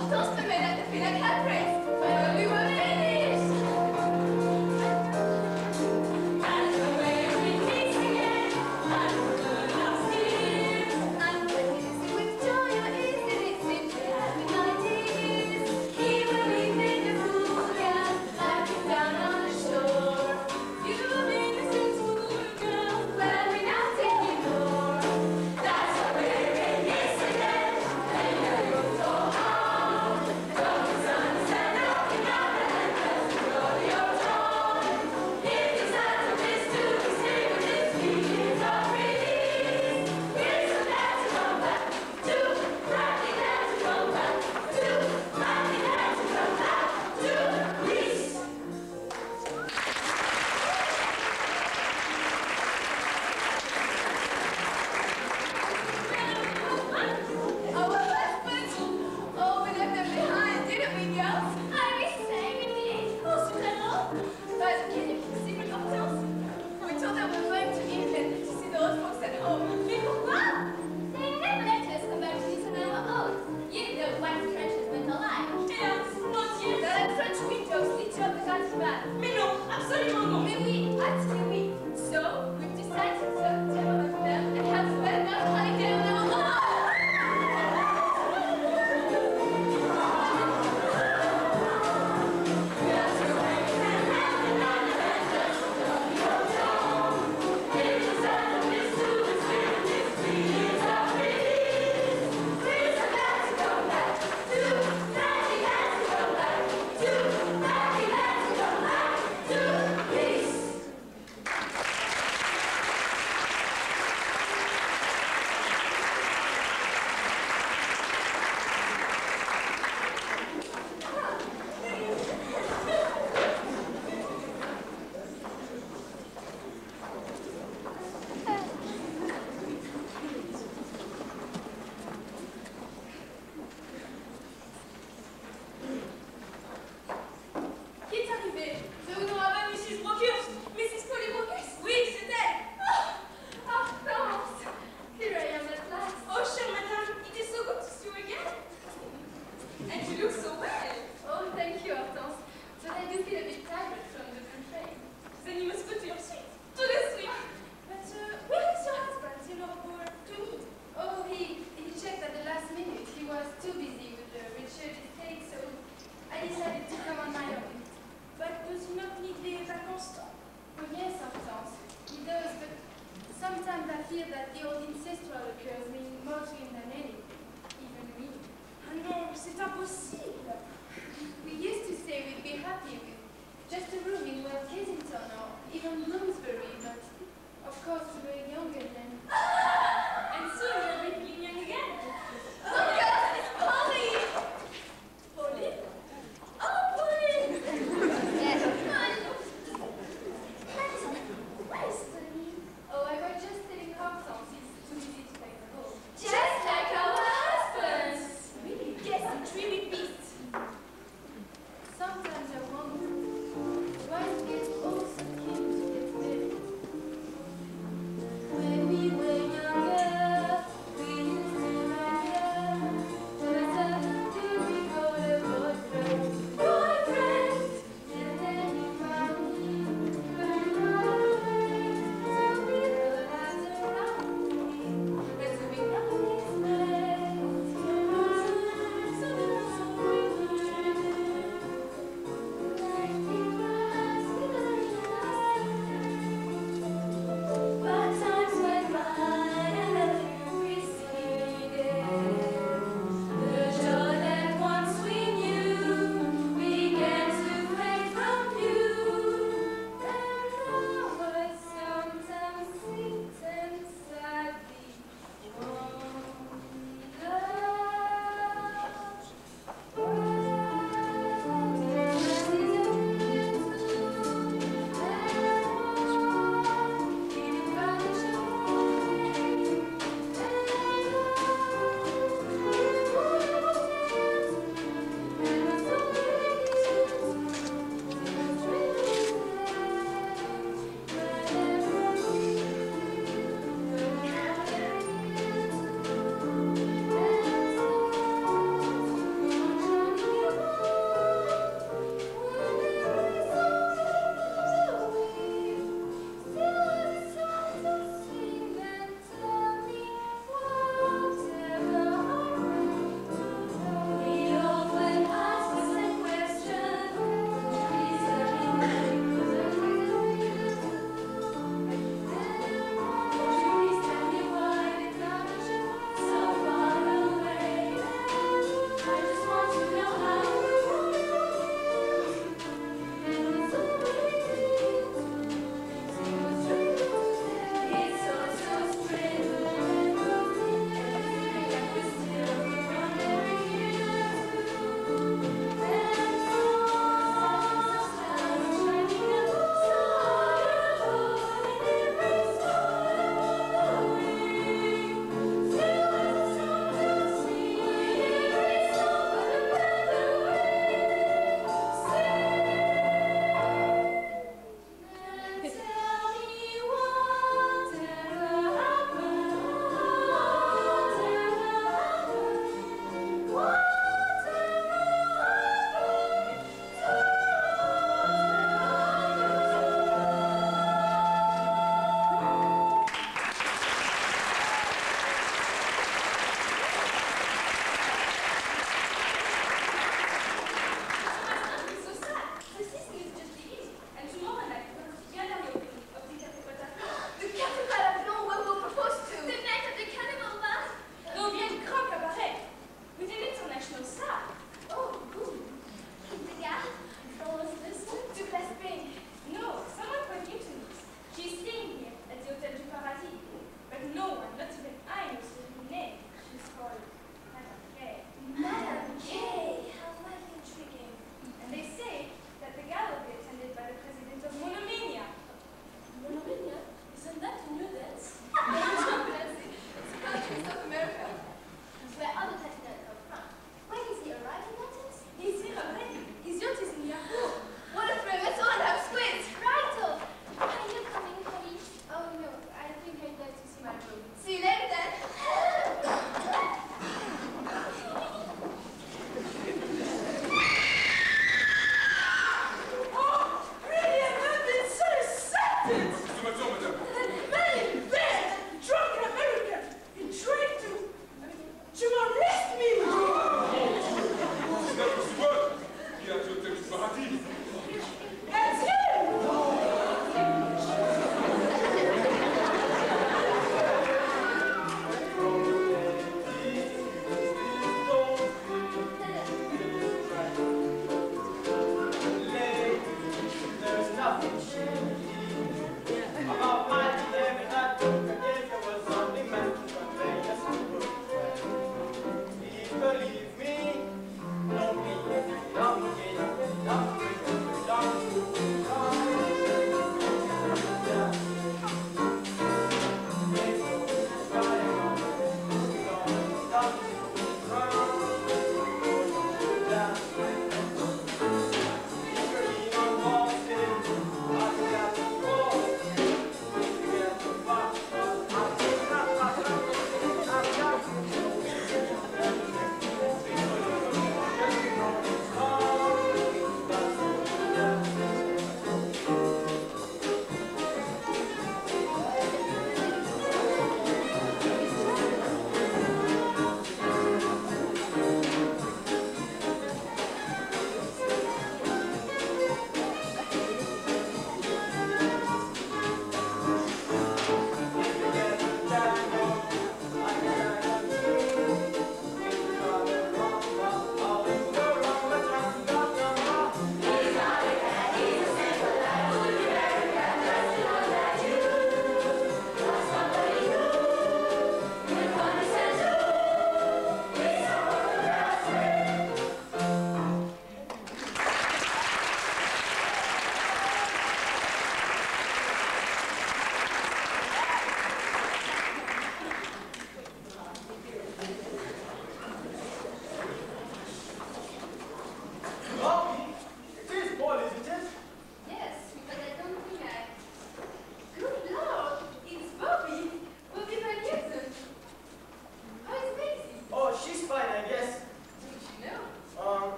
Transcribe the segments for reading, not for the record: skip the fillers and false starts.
Hortense me mène à taper la capresse. We were finished. And away we meet again. And we're lost here. And when you see with joy or ease, it is simply happy ideas. Here where we made the fool again, laughing down on the shore. You made the sensible girl, well we now take you more. That's what we're in yesterday. And you go so hard. Don't misunderstand, knocking out the hand as you go your own. If it's not a miss to be stay with this feelings of release. We're so glad to come back to, happy glad to come back to, happy glad to come back to Greece. Our husbands! Oh, we left them behind, didn't we, girls? I wish saying we did. Of course you know. But can you keep a secret, Hortense? We told them we were going to England to see the old folks at home. Mais pourquoi? They never let us come back to this on our own. You know why the French has went alive. Hélas, mon Dieu! Dans la French windows, stitch up the Carlsbad. Mais non, absolument non. Mais oui, actually oui. So, we've decided to tell them and have a well-known holiday on our own. Qui est arrivé? Je vous ramène Mrs. Brocus. Mrs. Polly Brocus? Oui, c'est elle. Oh, Hortense. Here I am at last. Oh, chère madame, it is so good to see you again. And you look so well. Oh, thank you, Hortense. But I do feel a bit tired from the train. Then you must go to your suite. To the suite. But where is your husband, Lord Tony? Oh, he checked at the last minute. He was too busy with the Richard estate, so I decided to come on my own. But does he not need the vacances? Oh yes, Hortense, he does, but sometimes I feel that the old ancestral occurs mean more to him than anything, even me. Ah non, c'est impossible! We used to say we'd be happy with just a room in West Kensington or even Bloomsbury, but of course we were younger then. And soon we'll be feeling young again. Oh God, it's Polly! Polly? Oh, Polly! Oh, I was just telling Hortense it's too easy to take her home. Just like our husbands! Really? Yes, it really beats. Sometimes I wonder why we get all so keen to get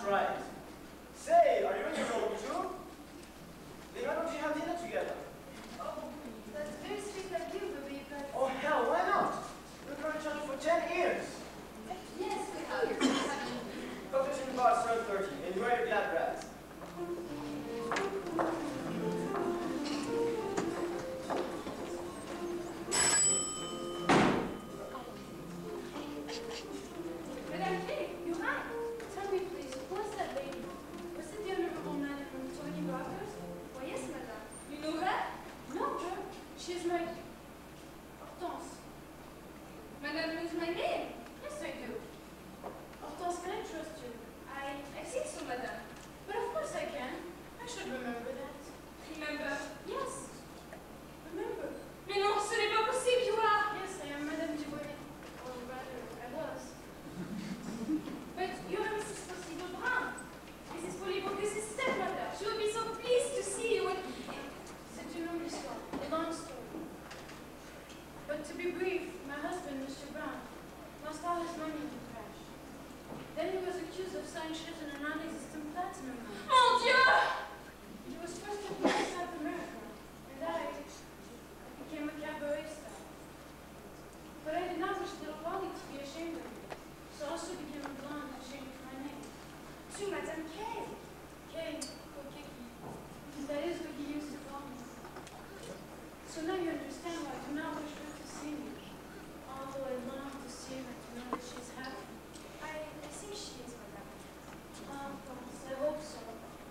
That's right. Say, are you in your role too? Then why don't you have dinner together? Oh, that's very sweet of you, Bobby, but... Oh, hell, why not? We've known each other for 10 years. Yes, we have. Doctor's in the bar, serve 30. Enjoy your glad rags. Madame Kay, you're right. Tell me, please, who was that lady? Was it the Honorable Madame Tony Rogers? Why, yes, madame. You know her? No, girl. She's my... Hortense. Madame knows my name? Yes, I do. Hortense, can I trust you? I think so, madame. But of course I can. I should remember that. Remember? Yes. Remember. Mais non, ce n'est pas possible, you are. Yes, I am Madame Dubois. Or rather, I was. But you are Mrs. Possible Brown. Mrs. Polybogus' stepmother. She would be so pleased to see you. C'est une longue histoire, a long story. But to be brief, my husband, Mr. Brown, lost all his money in the crash. Then he was accused of selling shares in a non-existent platinum mine. Mon Dieu! He was first taken to South America, and I became a cabaret star. But I did not wish little Polly to be ashamed of me, so I also became a blonde and ashamed of my name. To Madame Kay. Kay, or Kiki. That is what he used to call me. So now you understand why I do not wish her to see me, although I long to see her to know that she is happy. I think she is, madame. Of course, I hope so.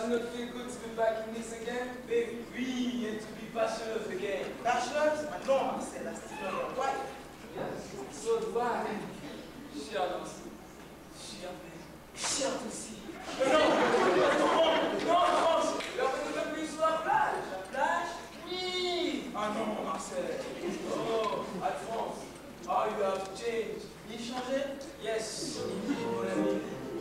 Doesn't it feel good to be back in this again? Baby, oui, and to be bachelors again. Bachelors? Ah non, Marcel, I still know your wife. Yes, so do I. Chiante aussi. Chiante aussi. Non, Il a fait de plus sur la plage. la plage? Oui. Ah non, Marcel. Oh, Alphonse, how you have changed. Il changeait? Yes, mon ami.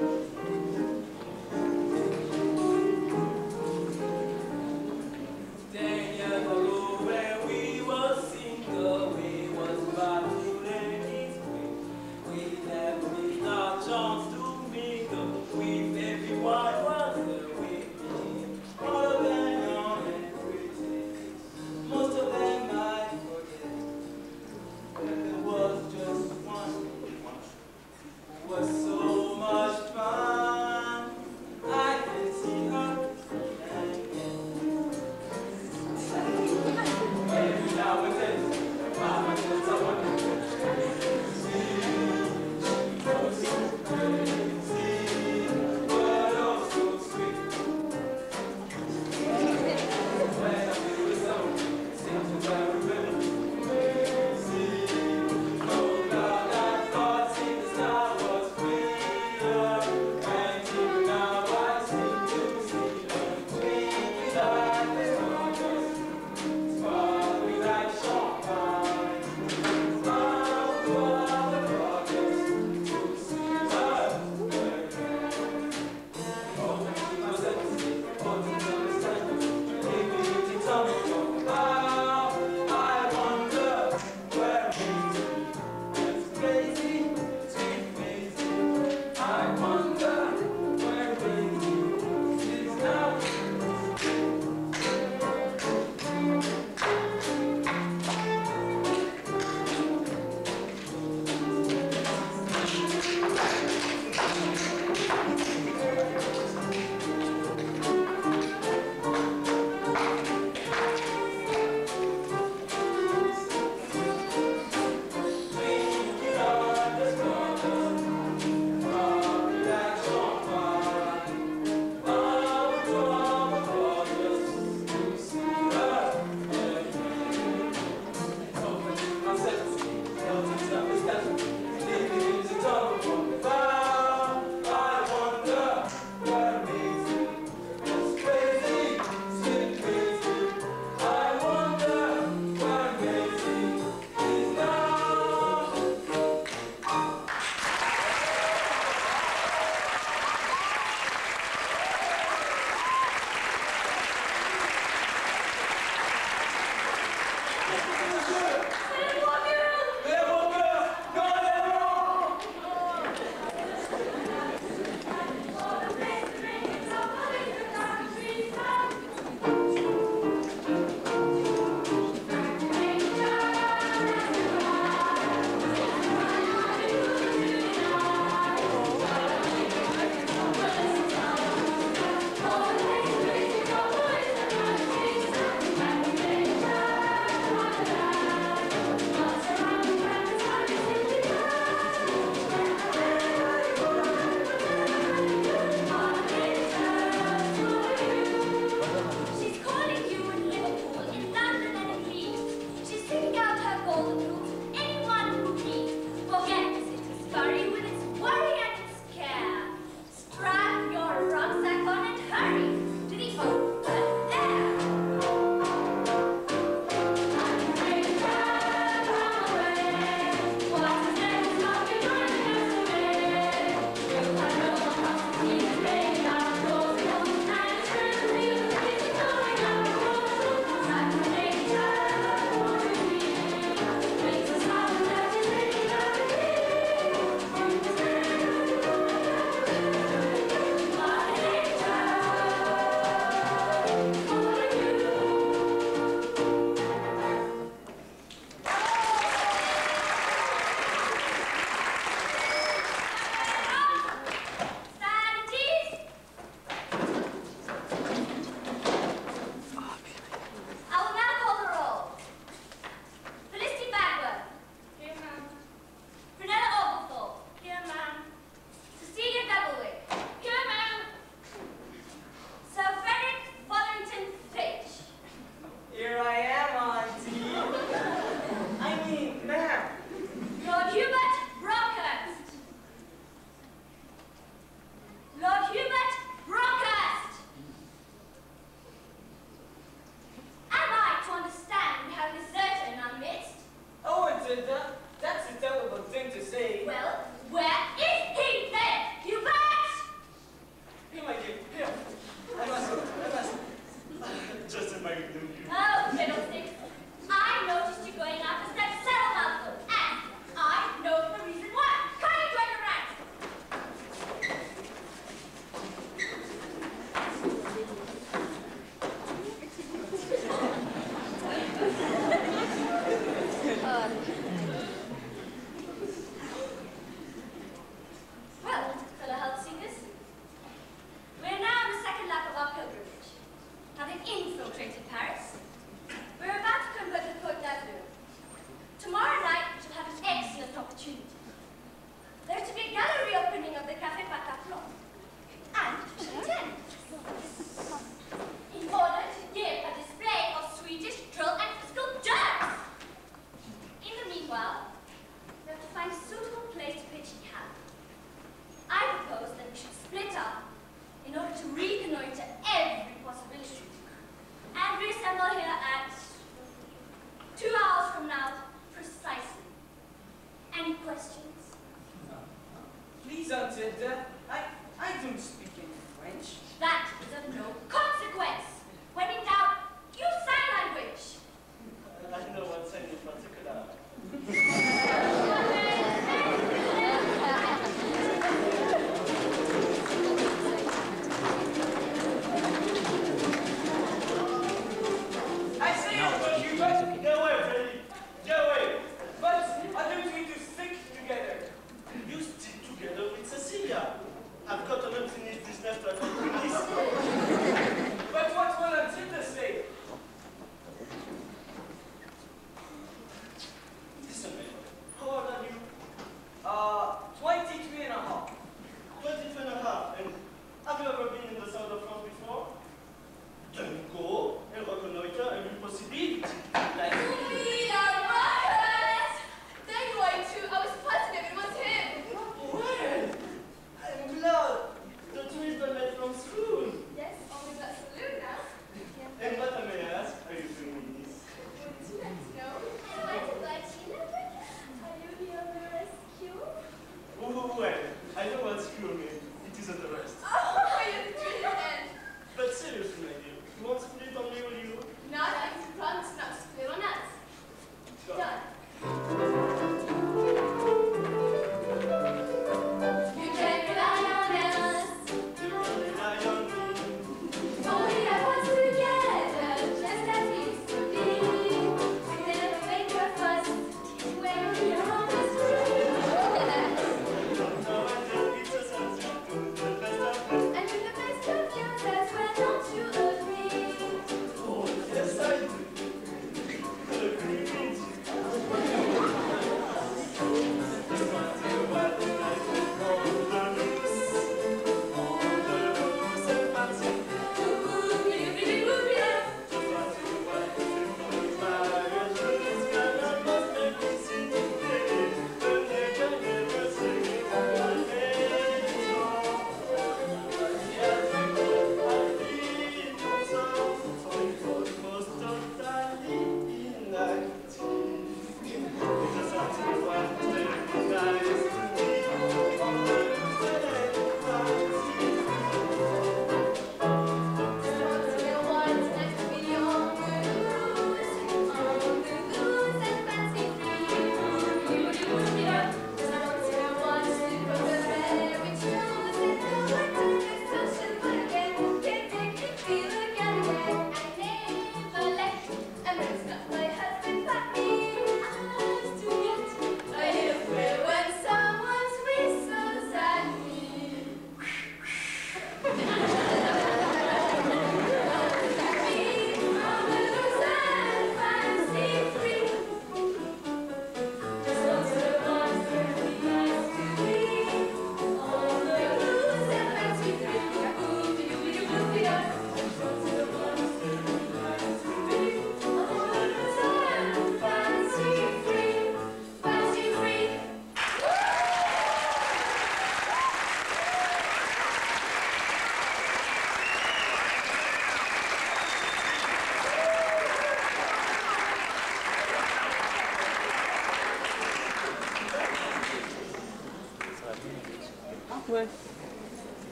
10 years ago when we was single, we was about to learn his way. We never missed our chance to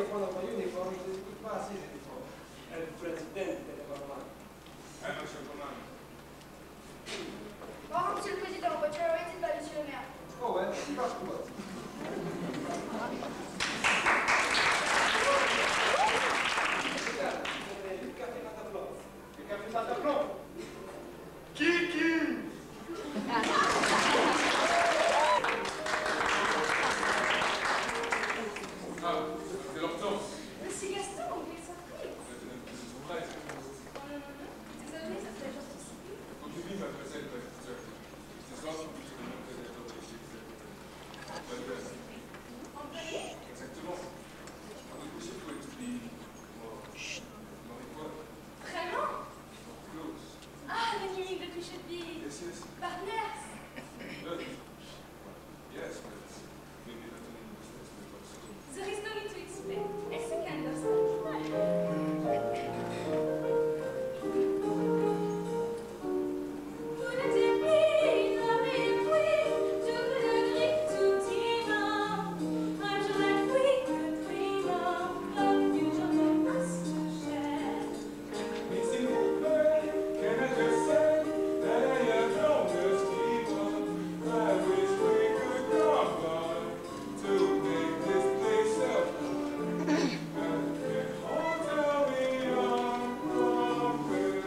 quando con gli uniformi, ma sì, uniformi. È il presidente dell'Ormano. Non c'è comando. Au revoir, Monsieur le Président. Votre oreille est pas missionnaire. Oh, ouais, c'est pas cool. Il caffè Mataplon. Il café Bataclan. Kiki. Ah, c'est l'orthos. Monsieur Gaston, il est surpris. C'est son frère. Oh non, non, non. Désolée, ça fait la justice civile. Quand tu vis ma presente, c'est ça, c'est plus que mon président de l'équipe. Employé? Exactement. On est couché pour expliquer. Dans les quoi? Vraiment? Close. Ah, la clinique de toucher de bille. Yes, yes. Partners. Look. Yes, but maybe not in the business, but also. There is no need to explain. It's a kind of stuff. Mais s'il vous plaît, can I just say that I am youngest people? I wish we could combine to make this place helpful. And hotel me on Broadway.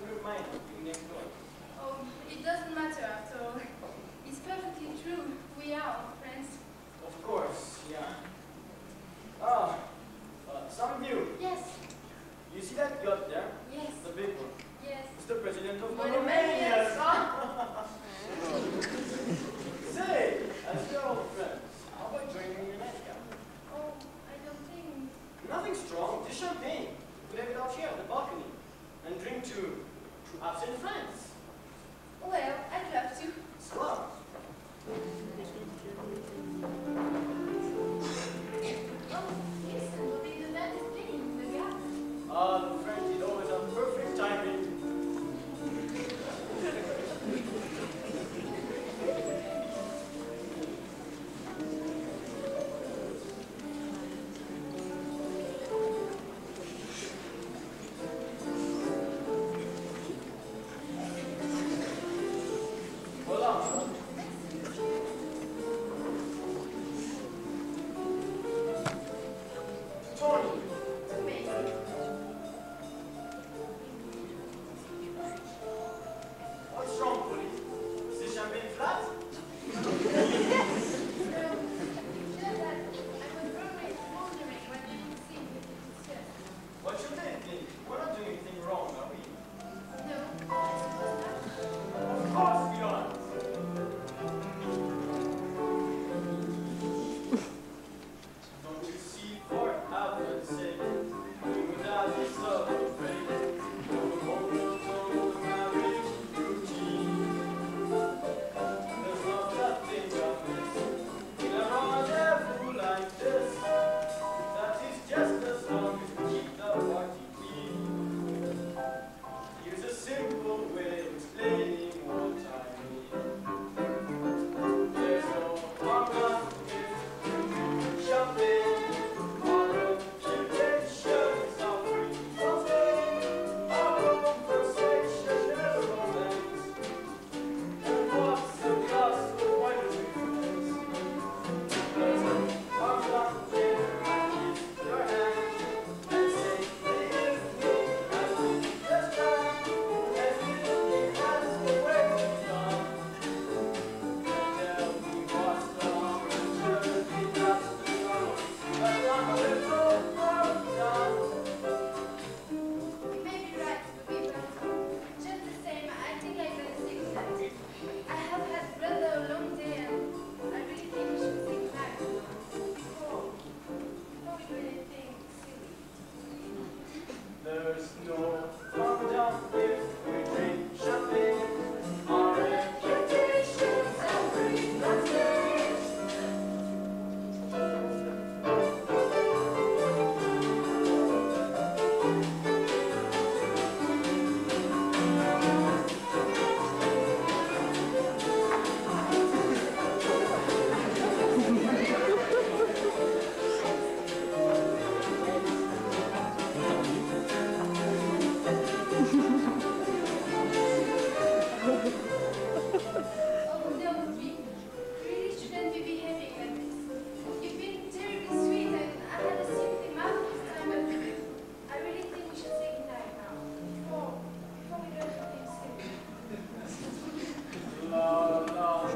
Oh, it doesn't matter after all. It's perfectly true. We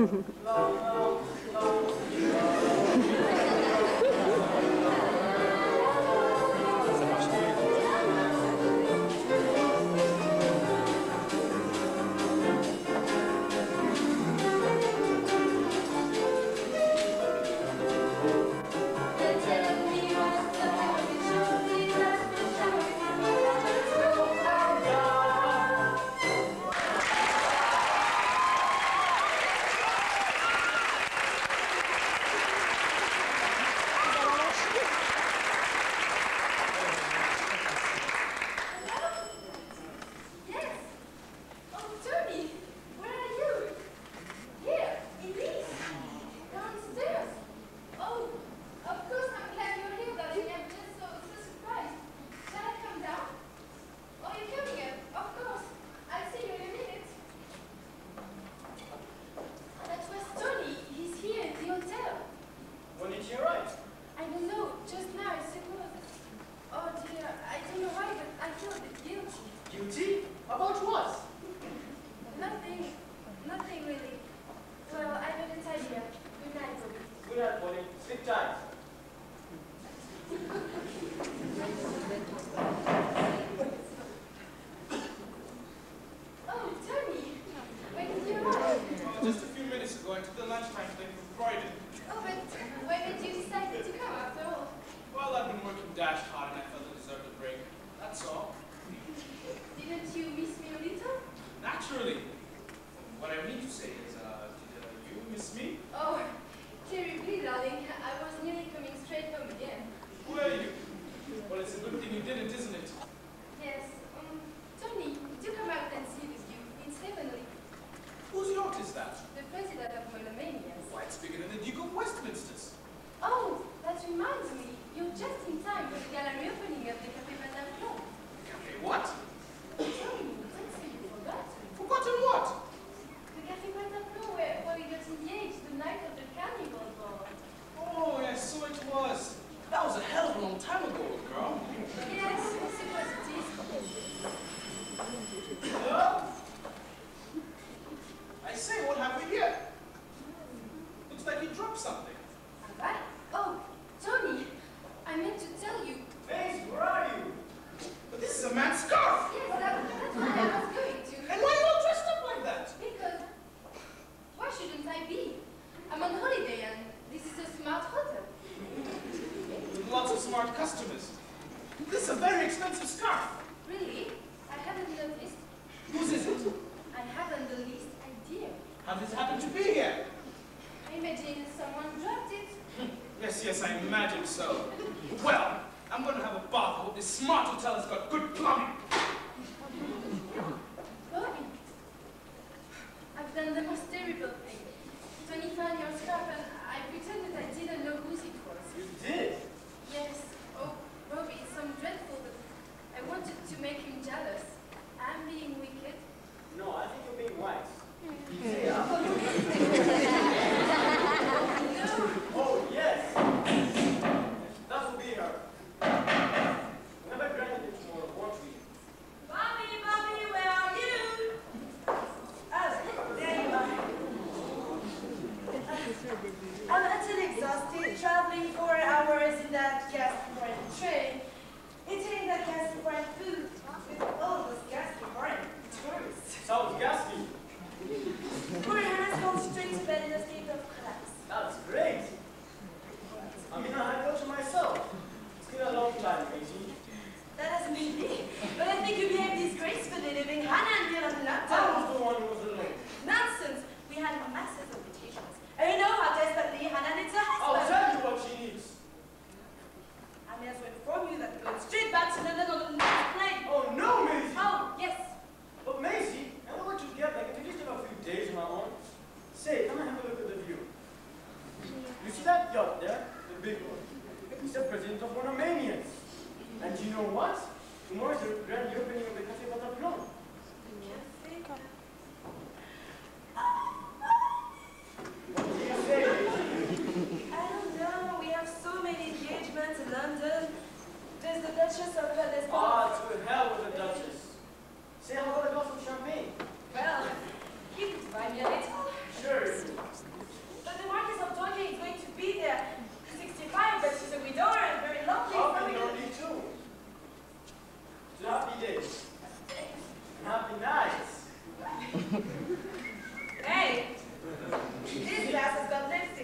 Well, you could buy me a little. Sure.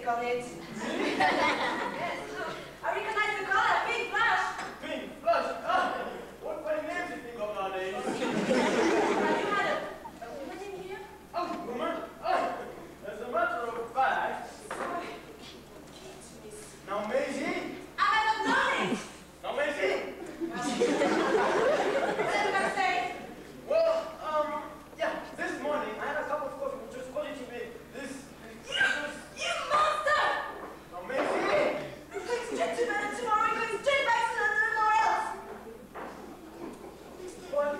on it. Yes. I recognize the color. Pink flash. Pink flush. Ah, what funny names you think of nowadays? Have you had a woman in here? Oh, woman. Oh, as a matter of fact. Sorry. Kids, miss. Now, Maisie. I don't know it. Now, Maisie. What did I say? Well, yeah, this morning I had a cup of coffee which was calling to me this. You monster! Now, Maisie. I'm going straight to bed and tomorrow I'm going straight back to London or else. What?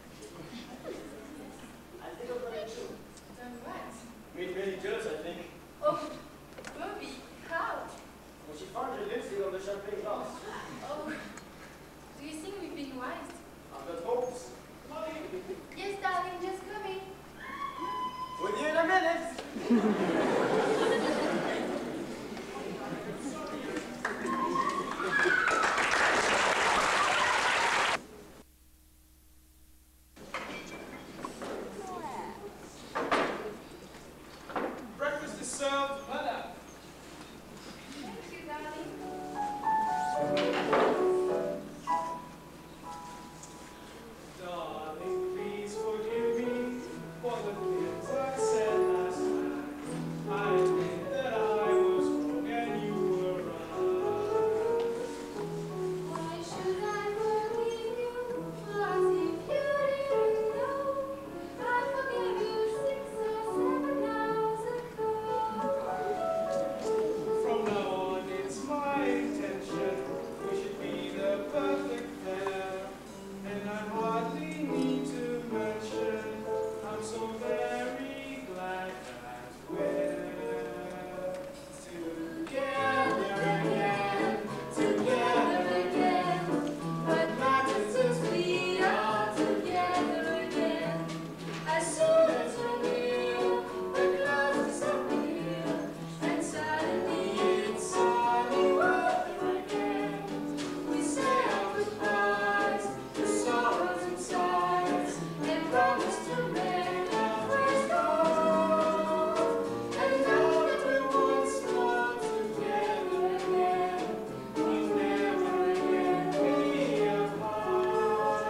I think I'm going to. Done what? Made Mary jealous, I think. Oh, Bobby, how? When she found your lipstick on the champagne glass. Oh, do you think we've been wise? I've got hopes. Yes, darling, just coming. With you in a minute. Breakfast is served, madam. Thank you, darling. Darling, please forgive me for the things I said last night. I admit that I was wrong and you were right. Why should I forgive you? As if you didn't know. I forgave you 6 or 7 hours ago. From now on, it's my intention we should be the perfect pair. And I hardly need to mention I'm so very glad that we're together again, together again. What matters is we are together again. As soon as we're near, the clouds disappear, and suddenly it's all over again. We say our goodbyes to sorrows and sighs, and promise to make our first love. And now that we're once more together again, we'll never again Be apart.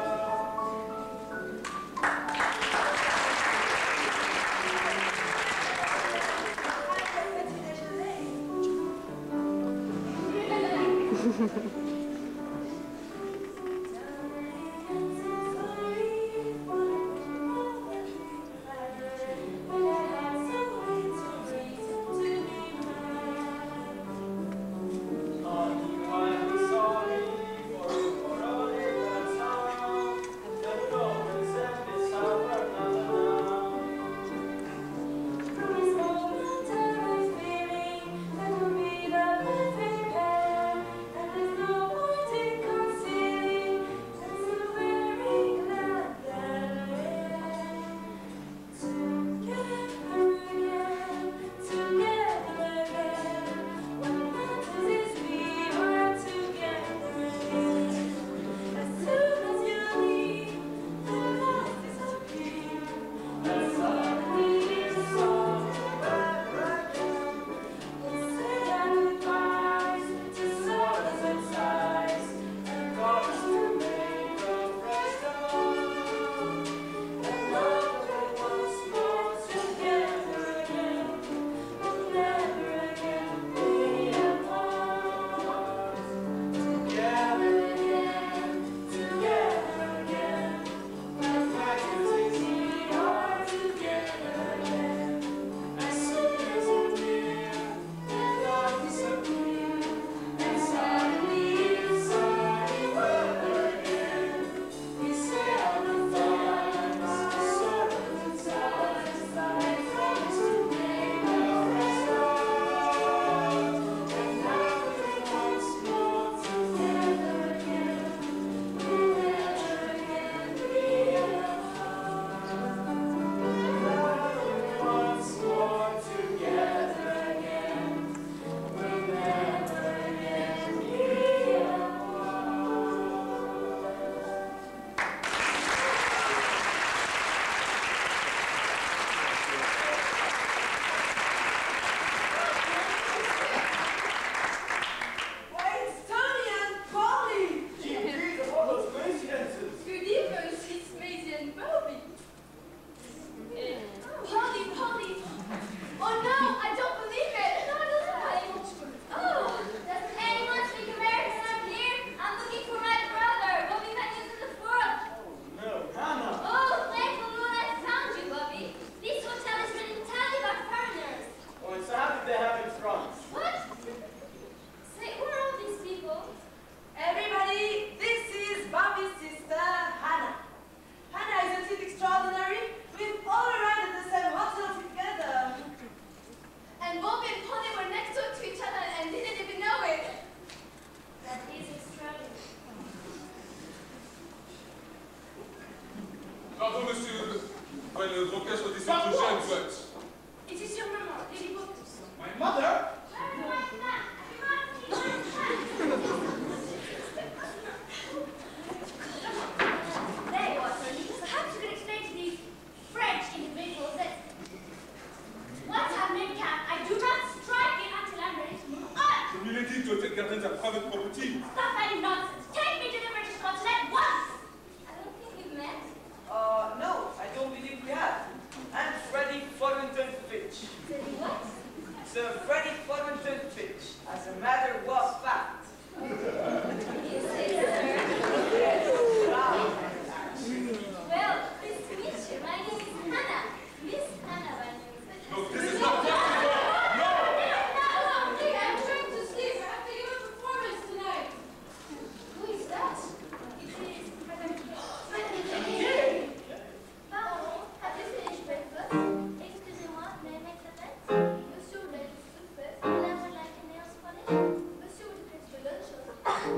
I'm quietly sorry for all it has harmed. And would always have this hour now. This moment I was feeling that we'll be the perfect pair, and there's no the orchestra this introduction, but It is your mama, Lady Bocuse. My mother? There you are, Tony. Perhaps you can explain to these French individuals that once I'm in camp, I do not strike it until I'm ready to move on. milady to take gardens are private property. Stop any nonsense. Take me to the British consulate at once. I don't think we've met. No, I don't believe we have. I'm Freddie Forenton Fitch. Freddie what? Sir Freddie Forenton Fitch, as a matter of fact. You say, sir. Well, pleased to meet you. My name is Hannah. Miss Hannah, my name is. No, this is not possible. No! I'm trying to sleep. I have to give a performance tonight. Who is that? It is Madame Kay. Pardon, have you finished breakfast? Excusez-moi, may I make the bed? Monsieur would like soup first, and I would like a nail polish. Monsieur would like the lunch.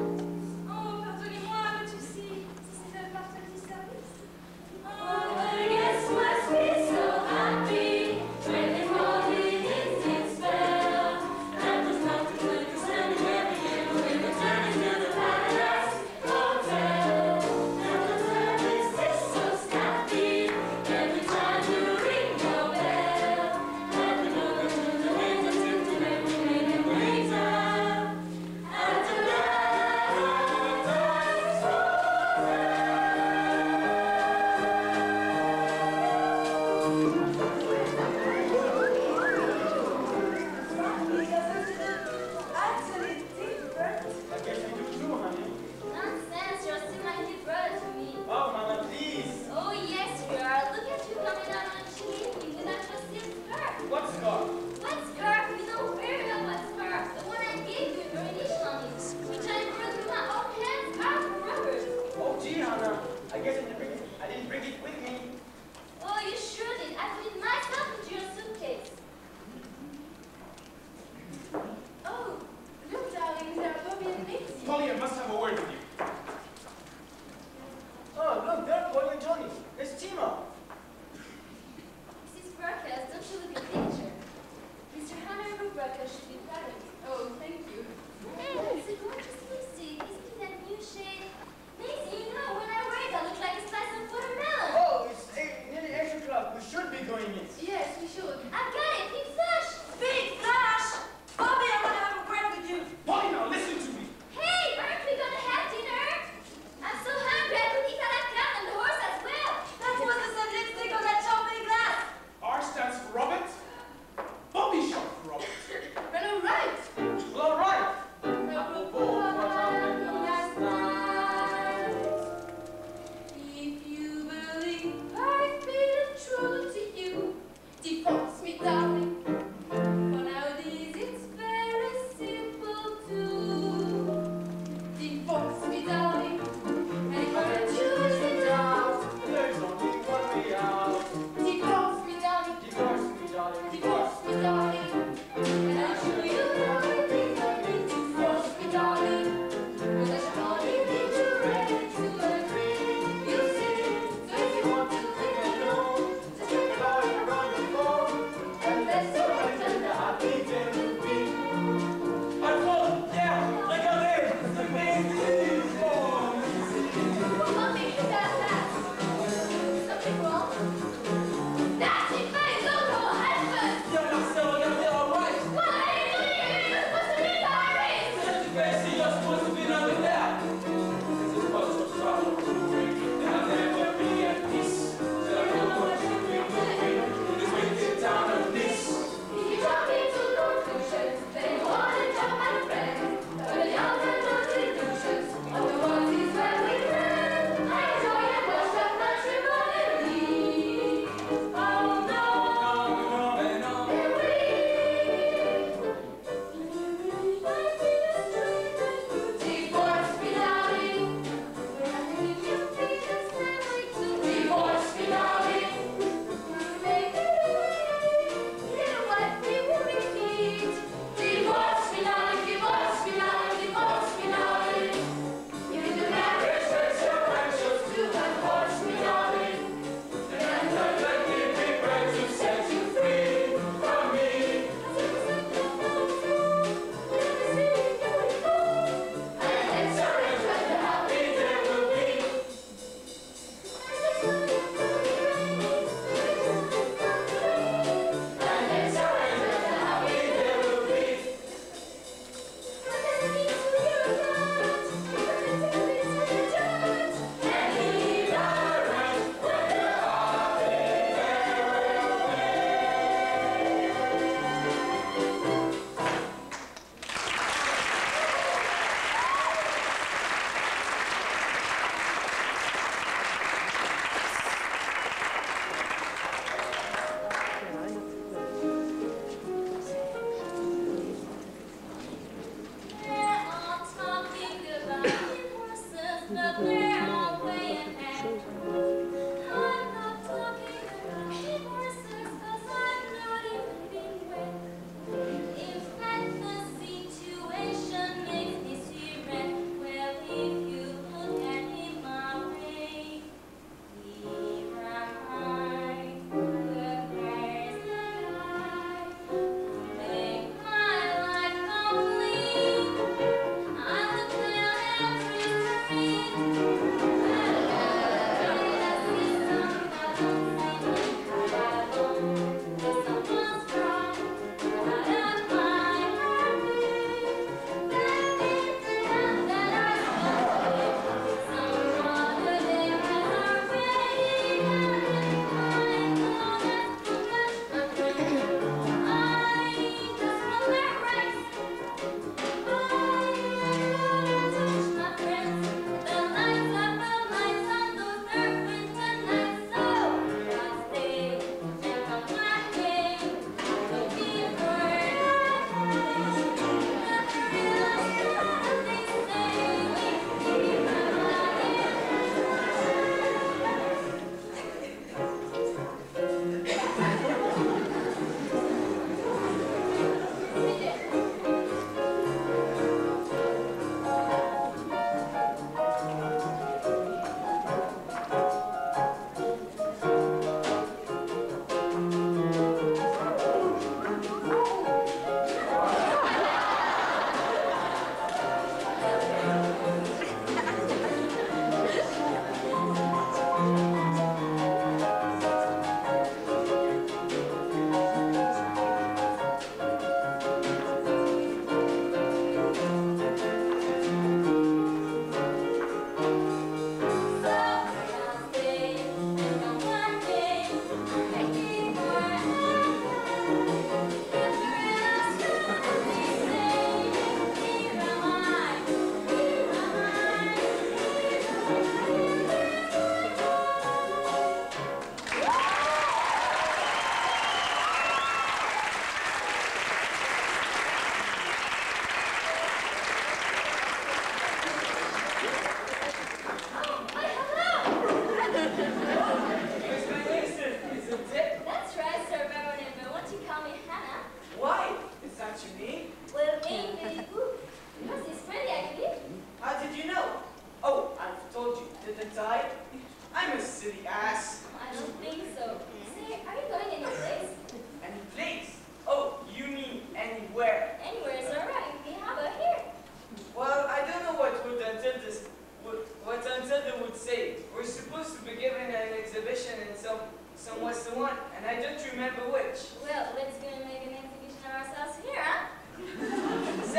Well, ain't very good. Yours is pretty, actually. How did you know? Oh, I've told you, didn't I? I'm a silly ass. I don't think so. Say, are you going any place? Any place? Oh, you mean anywhere? Anywhere is alright. We have her here. Well, I don't know what Antilda would say. We're supposed to be given an exhibition in some Western one, and I don't remember which. Well, let's go and make an exhibition of ourselves here, huh?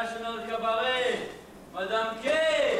National Cabaret, Madame Kay.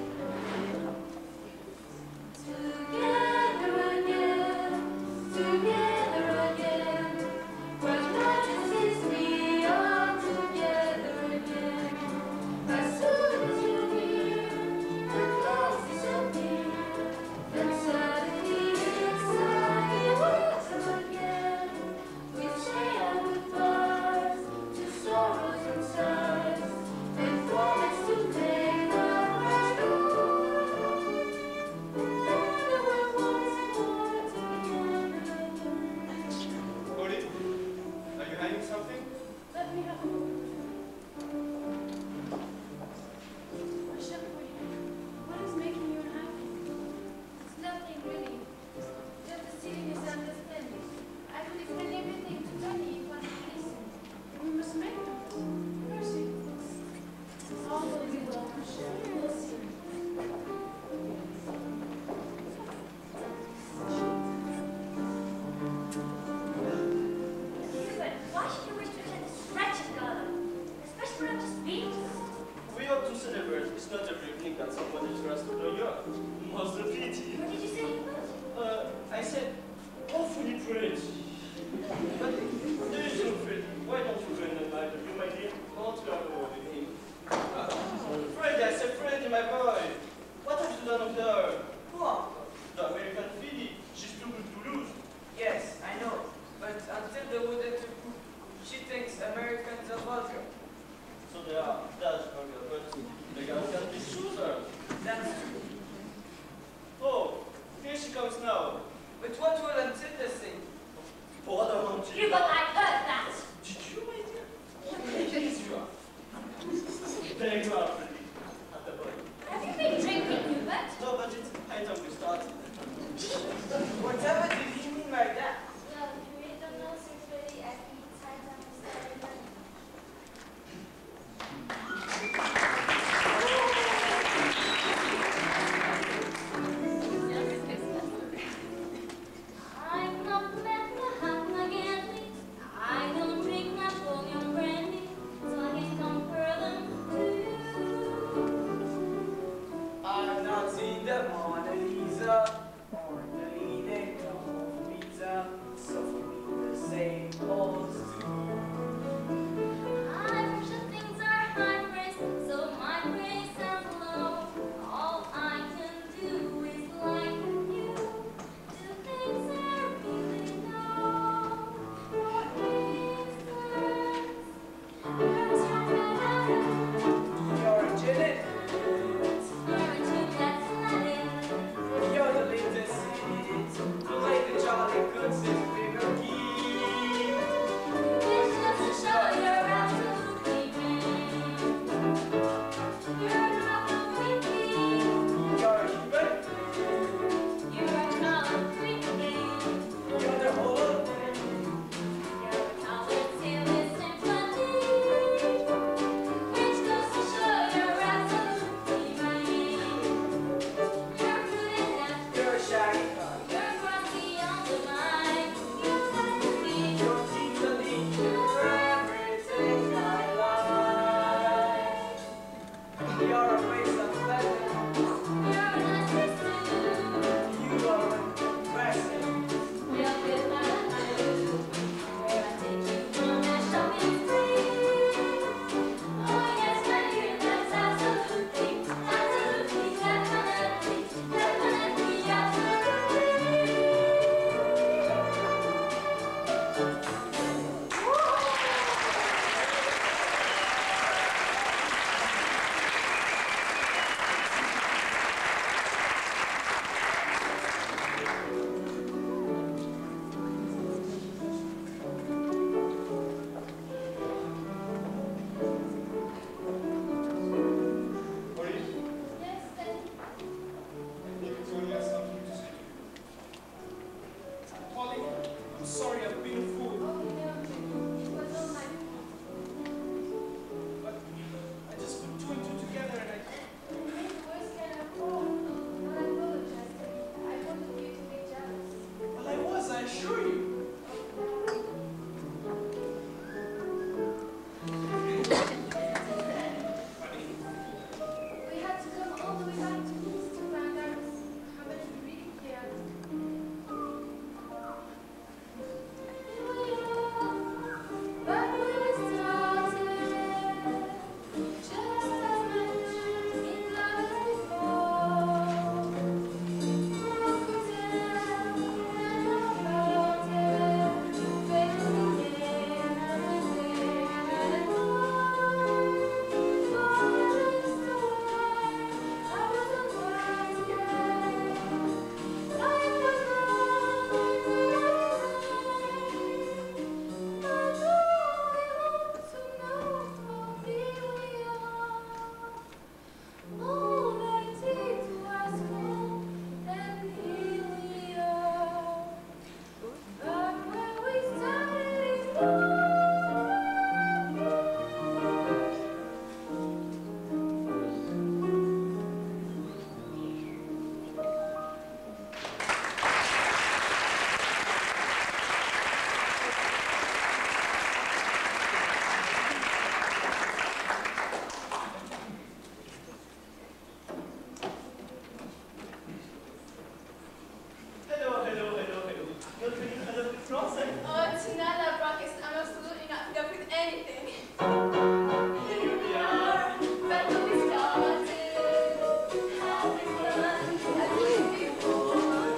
Together again, together. don't you Hubert, know? I heard that. Did you, my dear? Yes, you are. There you are, pretty. At the bottom. Have you been drinking, Hubert? No, but it's high time we started. Whatever did he mean by that? Well, you really don't know since really at the time I started learning. I'm not again. I don't drink Napoleon brandy, so I can compare them to you. I've not seen the Mona Lisa or the leading pizza, so for me the same holds true. I'm sure things are high praise, so my praise sounds low. All I can do is like you, do things I really know. For instance, You're a Janet, you're a tune that's Latin. you're the latest hit, to play the Charlie Goodson figure key. It's just to show you're absolutely mean. You're a drop of whiskey, You're a Hubert, you're a colored whiskey. you're the whole thing. You're a colored silly sympathy, which goes to show you're absolutely mean. You're good enough, You're a shaggy car. you're grumpy on the mind, you're pesky, You're easily you're everything I like. You're a waste of pleasure. you're a nice too. You are impressive. We'll be like you, where I take you on a shopping spree. Oh yes, my dear, that's absolutely, definitely, Marie, Yes, Daddy. Victoria has something to say. Polly, I'm sorry I've been a fool. Oh, no, it was all my fault. But I just put two and two together and I... I made the worst kind of fall. I apologize, Daddy. I wanted you to be jealous. Well, I was, I assure you. Funny. We had to come all the way back to East to find out how many we really cared. But when we started, just as much in love as before. Who could tell about it? Failing again and again and but when we started, Hello, hello, hello, hello. You're drinking a little bit frozen. oh, Tinella Brockes, I'm absolutely not put up with anything. Here we are. But when we started, having fun, I couldn't be bored.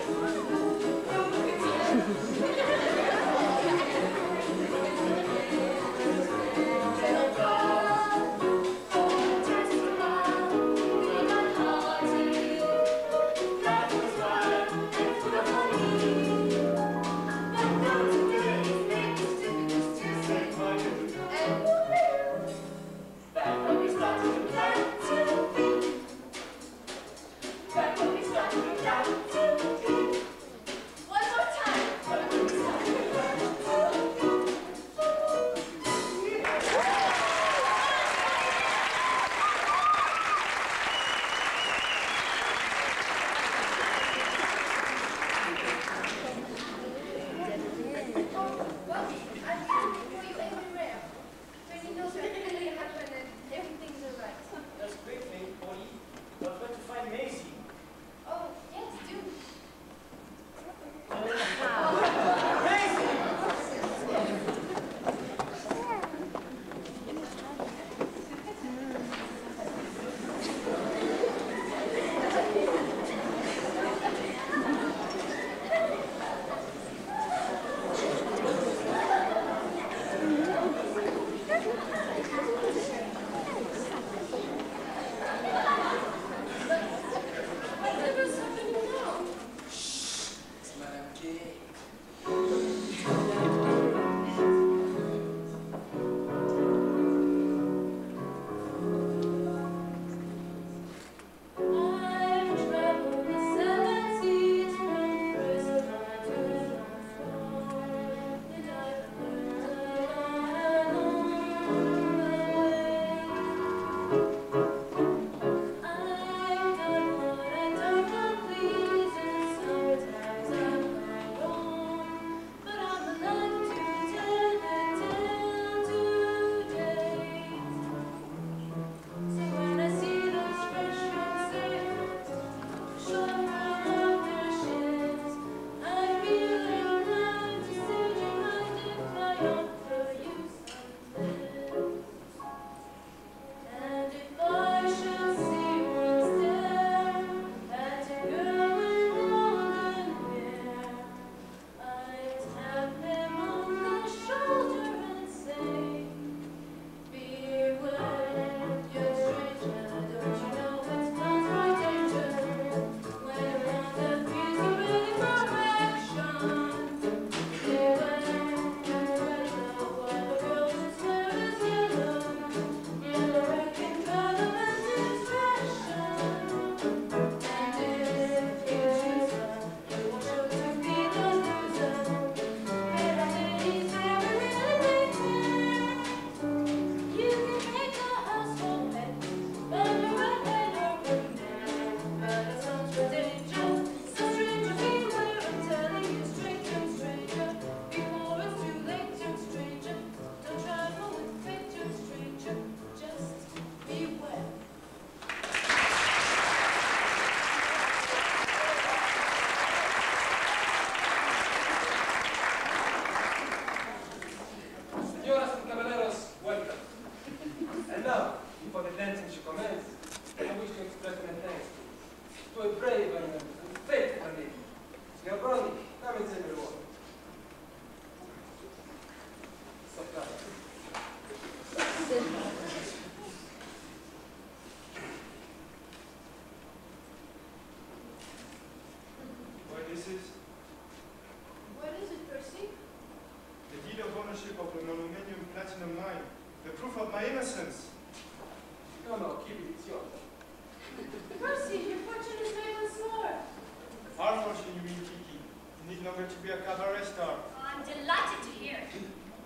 Little girl, oh, just a while, we got hearty. That was why. And full of honey. But now today is ownership of an aluminium platinum mine. The proof of my innocence. No, no, keep it, it's yours. Mercy, your fortune is made once more. Our fortune, you mean, Kiki. You need longer to be a cabaret star. I'm delighted to hear it.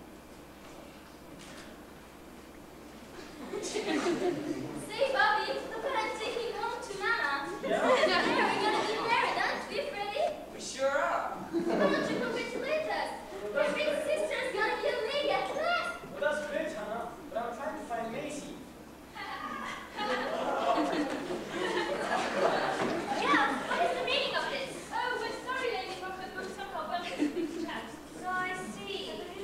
Say, Bobby, the plan's taking home to Mama. Yeah? We're gonna be married, aren't we, Freddie? We sure are. Why don't you congratulate us? Your big sister's gonna be a lady at last. Well, that's great, Hannah. But I'm trying to find Macy. Yeah, what is the meaning of this? Oh, we're sorry, Lady Buffett, but somehow Buffett speaks chat. So I see.